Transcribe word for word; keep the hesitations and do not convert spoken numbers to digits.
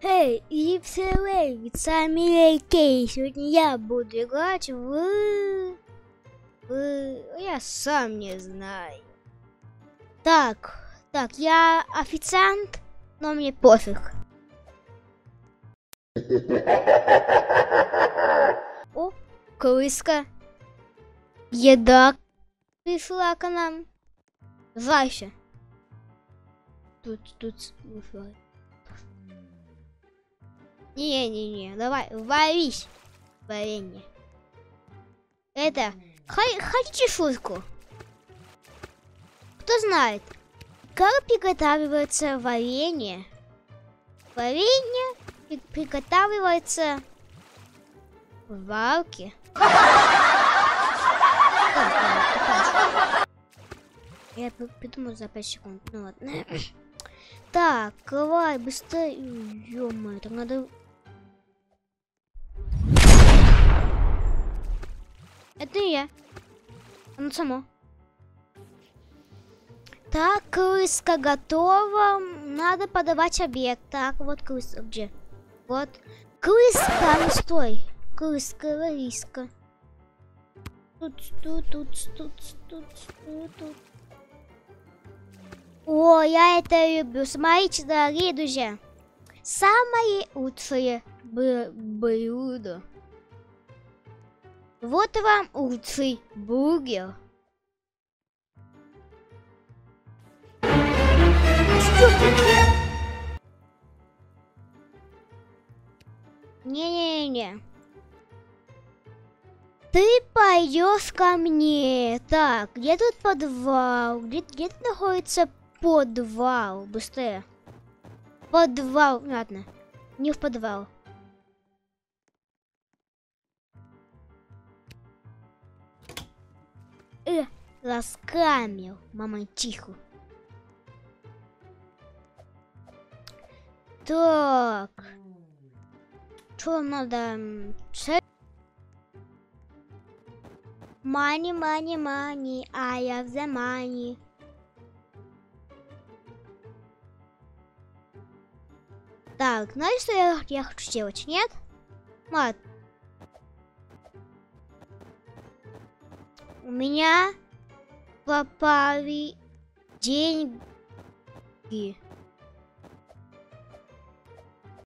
Эй, и привет, с вами Кей. Сегодня я буду играть в... в... Я сам не знаю. Так, так, я официант, но мне пофиг. О, крыска. Еда пришла к нам. Зайся. Тут, тут, вышла. Не-не-не, давай, варись, варенье. Это, хотите шутку? Кто знает, как приготавливается варенье? Варенье приготавливается в варке. Я придумал за пять секунд, ну ладно. Так, давай, быстрее. Ё-моё, так надо... Это не я. Оно само. Так, крыска готова. Надо подавать обед. Так, вот крыска. Где? Вот. Крыска, ну стой. Крыска, Лариска. Тут, тут, тут, тут, тут, тут, тут. О, я это люблю. Смотрите, дорогие друзья. Самое лучшее блюдо. Вот вам лучший бургер. Не-не-не. Ты пойдешь ко мне. Так, где тут подвал? Где, где тут находится подвал? Быстрее. Подвал. Ладно. Не в подвал. Э, раскамил. Мама, тихо. Так. Что надо? Money, money, money. I have the money. Так, знаешь, что я, я хочу сделать? Нет? Вот. У меня попали деньги.